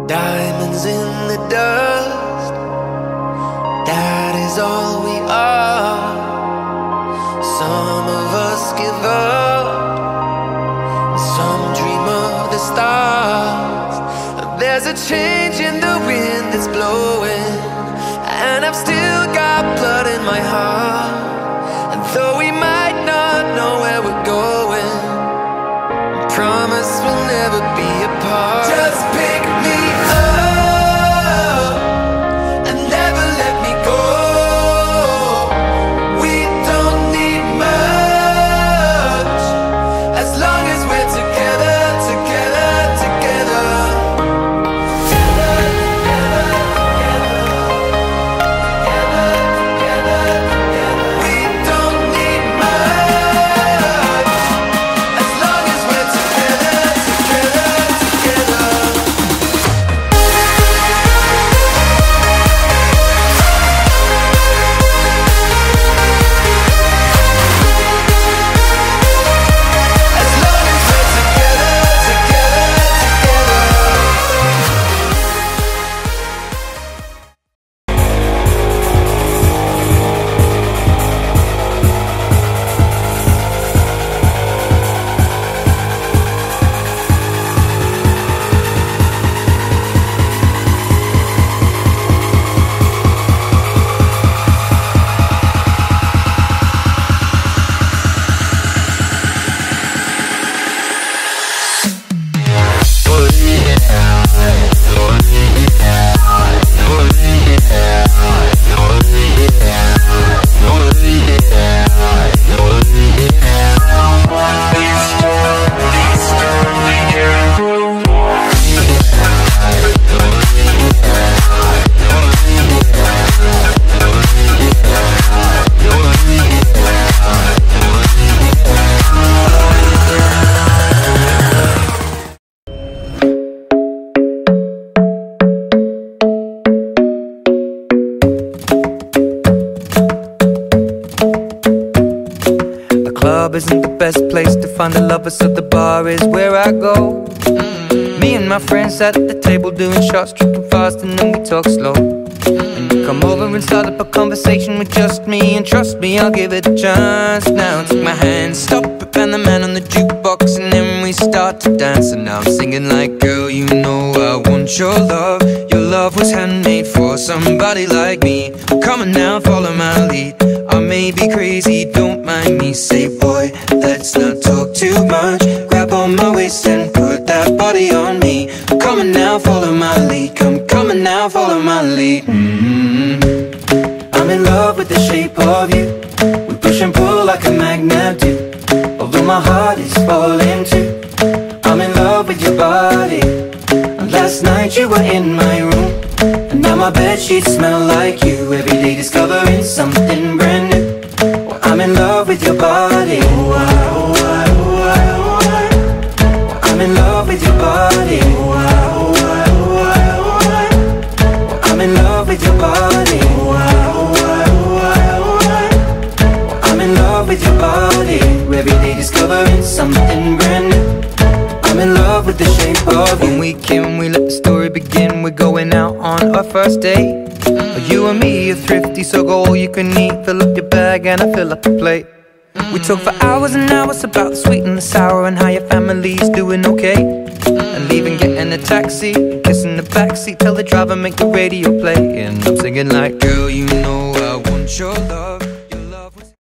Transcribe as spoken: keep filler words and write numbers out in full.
Diamonds in the dust, that is all we are. Some of us give up, some dream of the stars. There's a change in the wind that's blowing, and I've still got blood in my heart. And though we might not know where we're going, I promise we'll never be apart. Just pick me up and never let me go. We don't need much, as long as we're together, together, together. Together, together, together, together. We don't need much, as long as we're together, together, together. As long as we're together, together, The club isn't the best place to find the lovers, so the bar is where I go. Me and my friends at the table doing shots, tripping fast, and then we talk slow. And you come over and start up a conversation with just me, and trust me, I'll give it a chance. Now take my hand, stop it, and the man on the jukebox, and then we start to dance. And now I'm singing like, girl, you know I want your love. Your love was handmade for somebody like me. Come on now, follow my lead. I may be crazy, don't mind me. Say, boy, let's not talk too much. Grab on my waist and put that body on me. Come on now, follow my lead. Come, come on now, follow my lead. mm-hmm. I'm in love with the shape of you. We push and pull like a magnet do. Although my heart is falling too, I'm in love with your body. And last night you were in my room, and now my bedsheets smell like you. Every day discovering something brand new. Well, I'm in love with your body. Oh, I, oh, I, oh, I, oh, I. Well, I'm in love with your body. Oh, I, oh, I, oh, I, oh, I. Well, I'm in love with your body. Oh, I, oh, I, oh, I, oh, I. Well, I'm in love with your body. Every day discovering something brand new. I'm in love with the shape of you. When we came, we let the story begin. We're going out on our first date. You and me are thrifty, so go all you can eat. Fill up your bag and I fill up the plate. We talk for hours and hours about the sweet and the sour, and how your family's doing okay. And leaving, getting a taxi, kissing the backseat, tell the driver make the radio play. And I'm singing like, girl, you know I want your love. Your love was